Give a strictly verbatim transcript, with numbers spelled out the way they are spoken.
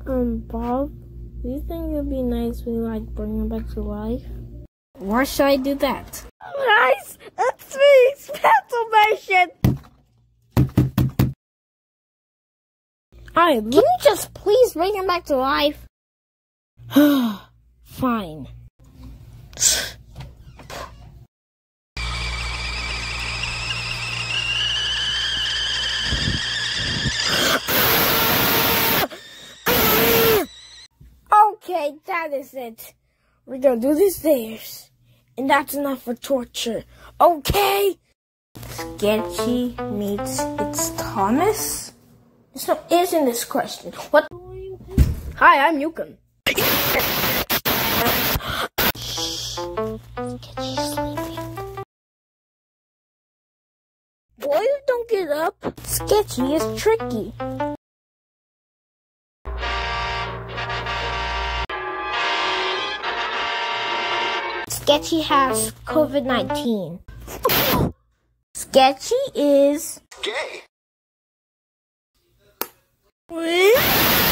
Um, Bob, do you think it'd be nice if we, like, bring him back to life? Why should I do that? Nice! It's me, Transformation! Alright, can you just please bring him back to life? Fine. Okay, that is it. We're gonna do the stairs. And that's enough for torture. Okay? Sketchy meets it's Thomas? There's no answer in this question. What? Hi, I'm Yukon. Sketchy's sleeping. Boy, don't get up. Sketchy is tricky. Sketchy has COVID nineteen. Sketchy is gay. What?